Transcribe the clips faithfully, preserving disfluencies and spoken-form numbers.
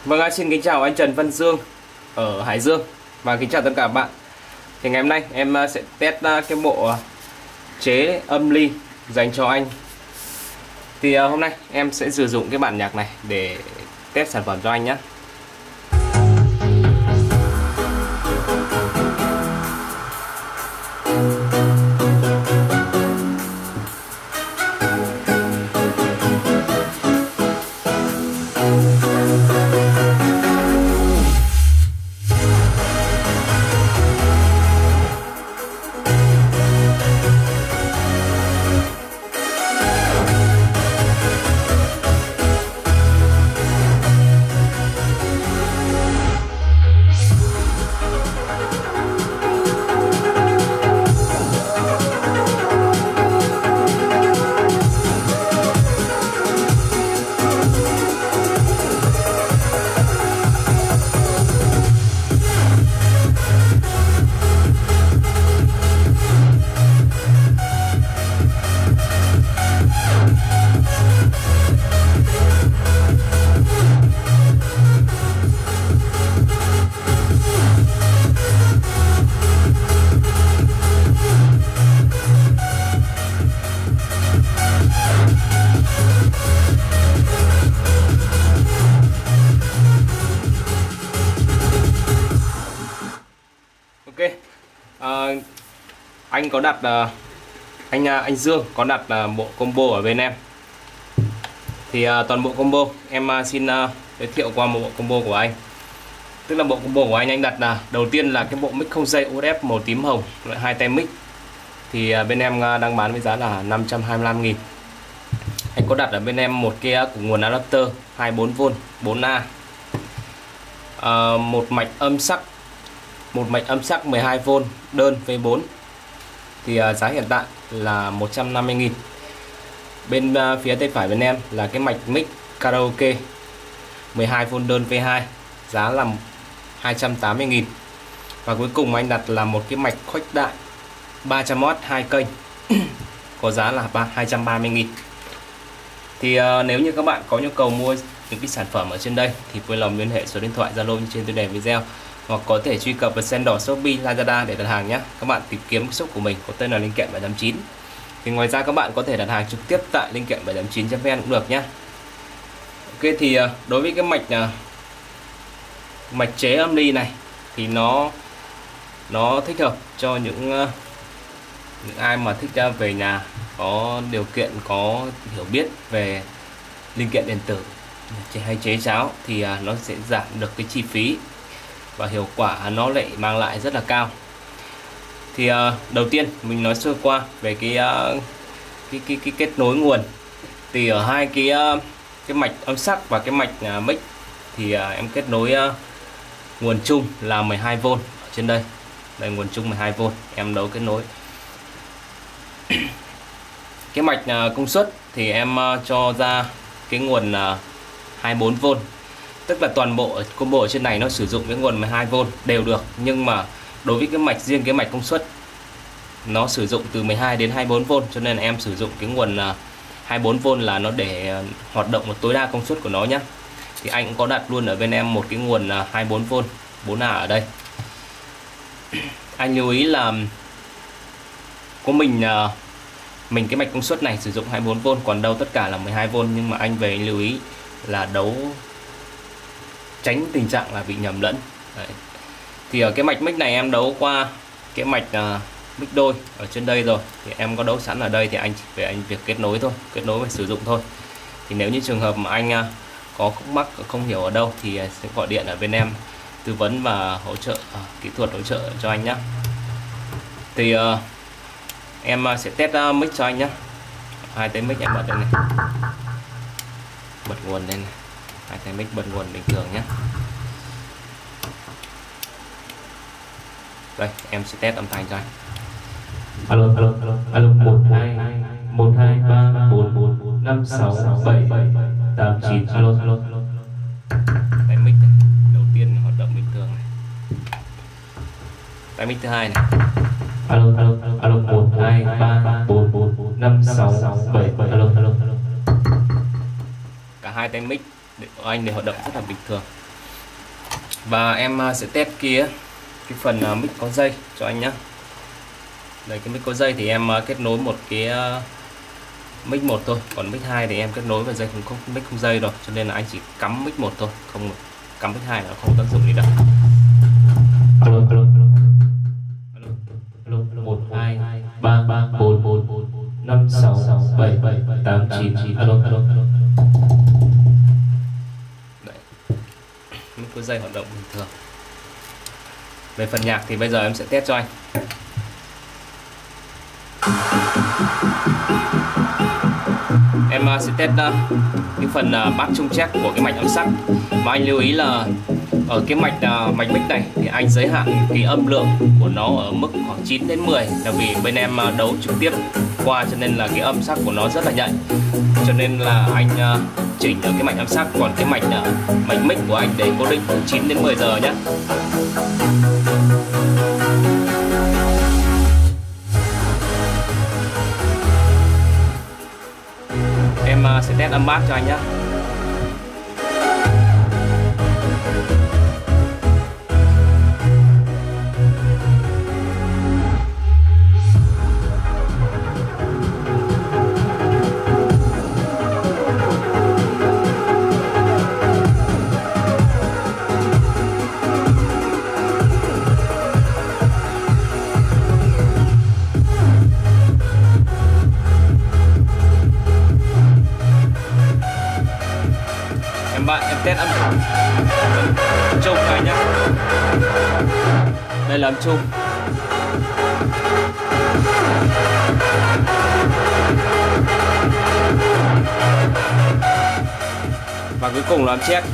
Vâng, à, xin kính chào anh Trần Văn Dương ở Hải Dương và kính chào tất cả các bạn. Thì ngày hôm nay em sẽ test cái bộ chế âm ly dành cho anh. Thì hôm nay em sẽ sử dụng cái bản nhạc này để test sản phẩm cho anh nhé. Ok, à, anh có đặt uh, anh uh, anh Dương có đặt uh, bộ combo ở bên em. Thì uh, toàn bộ combo em uh, xin uh, giới thiệu qua một bộ combo của anh. Tức là bộ combo của anh anh đặt là uh, đầu tiên là cái bộ mic không dây u ét ép màu tím hồng loại hai tay mic. Thì uh, bên em uh, đang bán với giá là năm trăm hai mươi lăm nghìn. Anh có đặt ở bên em một cái uh, nguồn adapter hai mươi bốn vôn bốn A, uh, một mạch âm sắc một mạch âm sắc mười hai vôn đơn V bốn. Thì uh, giá hiện tại là một trăm năm mươi nghìn. Bên uh, phía tay phải bên em là cái mạch mic karaoke mười hai vôn đơn V hai, giá là hai trăm tám mươi nghìn. Và cuối cùng anh đặt là một cái mạch khuếch đại ba trăm oát hai kênh có giá là hai trăm ba mươi nghìn. Thì uh, nếu như các bạn có nhu cầu mua những cái sản phẩm ở trên đây thì vui lòng liên hệ số điện thoại Zalo như trên tiêu đề video, hoặc có thể truy cập vào Sendor, Shopee, Lazada để đặt hàng nhé. Các bạn tìm kiếm shop của mình có tên là Linh Kiện bảy tám chín. Thì ngoài ra các bạn có thể đặt hàng trực tiếp tại linh kiện bảy tám chín chấm vn cũng được nhé. Ok, thì đối với cái mạch mạch chế âm ly này thì nó nó thích hợp cho những, những ai mà thích về nhà có điều kiện, có hiểu biết về linh kiện điện tử hay chế cháo, thì nó sẽ giảm được cái chi phí và hiệu quả nó lại mang lại rất là cao. Thì uh, đầu tiên mình nói sơ qua về cái, uh, cái, cái cái kết nối nguồn. Thì ở hai cái uh, cái mạch âm sắc và cái mạch uh, mic thì uh, em kết nối uh, nguồn chung là mười hai vôn ở trên đây. Đây, nguồn chung mười hai vôn em đấu kết nối. Cái mạch uh, công suất thì em uh, cho ra cái nguồn uh, hai mươi bốn vôn. Tức là toàn bộ combo ở trên này nó sử dụng cái nguồn mười hai vôn đều được, nhưng mà đối với cái mạch riêng cái mạch công suất nó sử dụng từ mười hai đến hai mươi bốn vôn, cho nên là em sử dụng cái nguồn hai mươi bốn vôn là nó để hoạt động một tối đa công suất của nó nhé. Thì anh cũng có đặt luôn ở bên em một cái nguồn hai mươi bốn vôn bốn A ở đây. Anh lưu ý là của mình mình cái mạch công suất này sử dụng hai mươi bốn vôn, còn đâu tất cả là mười hai vôn, nhưng mà anh về lưu ý là đấu tránh tình trạng là bị nhầm lẫn. Đấy. Thì ở cái mạch mic này em đấu qua cái mạch uh, mic đôi ở trên đây rồi, thì em có đấu sẵn ở đây, thì anh chỉ về anh việc kết nối thôi, kết nối và sử dụng thôi. Thì nếu như trường hợp mà anh uh, có khúc mắc không hiểu ở đâu thì uh, sẽ gọi điện ở bên em tư vấn và hỗ trợ uh, kỹ thuật hỗ trợ cho anh nhé. Thì uh, em uh, sẽ test uh, mic cho anh nhé. Hai tay mic em bật đây này, bật nguồn lên này. Hai tay mic bật nguồn bình thường nhé. Đây, em sẽ test âm thanh cho anh. Alo, alo, alo, alo, một hai một hai ba bốn bốn năm sáu bảy tám chín. Alo, alo, alo. Tay mic này, đầu tiên hoạt động bình thường này. Tay mic thứ hai này. Alo, alo, alo, một hai ba bốn bốn năm sáu bảy. Alo, alo, alo. Cả hai tay mic của anh đều hoạt động rất là bình thường. Và em sẽ test kia cái phần mic có dây cho anh nhé. Đây, cái mic có dây thì em kết nối một cái mic một thôi, còn mic hai thì em kết nối vào dây không không mic không dây rồi, cho nên là anh chỉ cắm mic một thôi, không cắm mic hai là không tác dụng gì đâu. Alo alo alo alo alo một hai ba ba bốn bốn năm sáu bảy bảy tám chín alo alo alo. Đấy, mic có dây hoạt động bình thường. Về phần nhạc thì bây giờ em sẽ test cho anh. Em sẽ test uh, cái phần uh, bass trung check của cái mạch âm sắc. Mà anh lưu ý là ở cái mạch uh, mạch mic này thì anh giới hạn cái âm lượng của nó ở mức khoảng chín đến mười, là vì bên em uh, đấu trực tiếp qua cho nên là cái âm sắc của nó rất là nhạy. Cho nên là anh uh, chỉnh ở cái mạch âm sắc, còn cái mạch uh, mạch mic của anh để cố định từ chín đến mười giờ nhé. Em sẽ test âm bass cho anh nhé. Bạn em test âm trung cho anh nhé. Đây là âm trung. Và cuối cùng là âm check.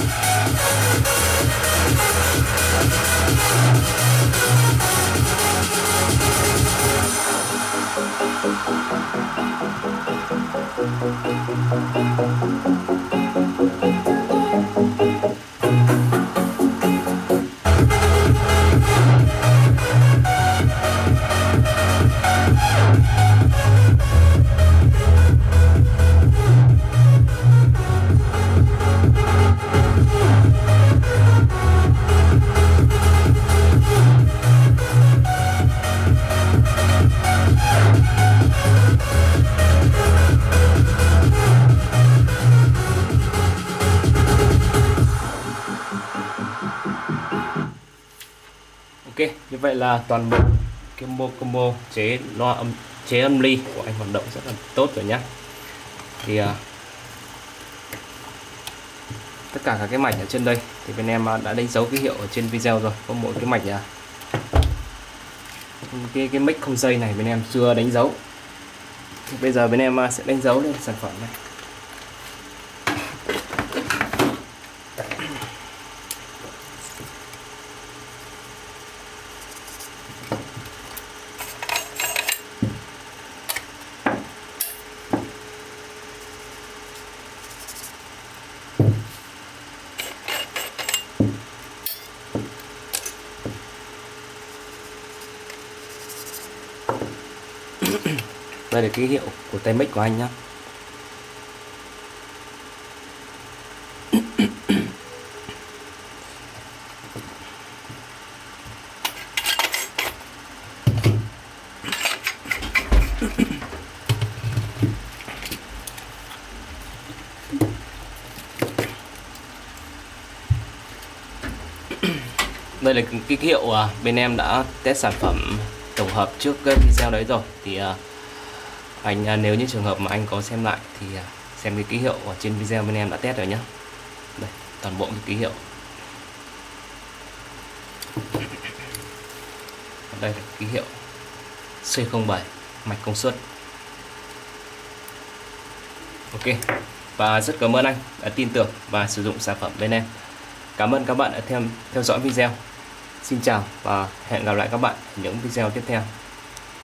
Ok, như vậy là toàn bộ combo combo chế loa âm chế âm ly của anh hoạt động rất là tốt rồi nhá. Thì uh, tất cả các cái mạch ở trên đây thì bên em uh, đã đánh dấu ký hiệu ở trên video rồi. Có mỗi cái mạch uh, cái cái mic không dây này bên em chưa đánh dấu. Thì bây giờ bên em uh, sẽ đánh dấu lên sản phẩm này. Đây là ký hiệu của tay mic của anh nhé. Đây là cái ký hiệu bên em đã test sản phẩm tổng hợp trước cái video đấy rồi. Thì anh nếu như trường hợp mà anh có xem lại thì xem cái ký hiệu ở trên video bên em đã test rồi nhé. Đây, toàn bộ cái ký hiệu. Đây là ký hiệu C không bảy mạch công suất. Ok, và rất cảm ơn anh đã tin tưởng và sử dụng sản phẩm bên em. Cảm ơn các bạn đã theo theo dõi video. Xin chào và hẹn gặp lại các bạn ở những video tiếp theo.